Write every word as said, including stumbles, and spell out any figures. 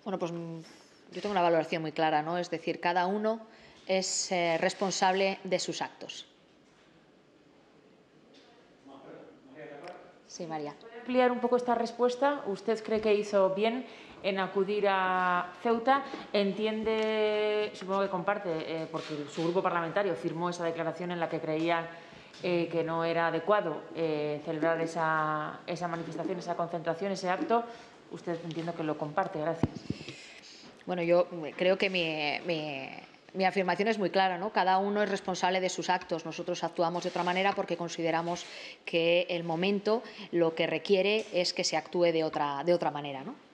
Bueno, pues yo tengo una valoración muy clara, ¿no? Es decir, cada uno es eh, responsable de sus actos. Sí, María. ¿Puede ampliar un poco esta respuesta? ¿Usted cree que hizo bien en acudir a Ceuta? Entiende, supongo que comparte, eh, porque su grupo parlamentario firmó esa declaración en la que creía eh, que no era adecuado eh, celebrar esa, esa manifestación, esa concentración, ese acto. Usted entiendo que lo comparte. Gracias. Bueno, yo creo que mi, mi, mi afirmación es muy clara, ¿no? Cada uno es responsable de sus actos. Nosotros actuamos de otra manera porque consideramos que el momento lo que requiere es que se actúe de otra, de otra manera, ¿no?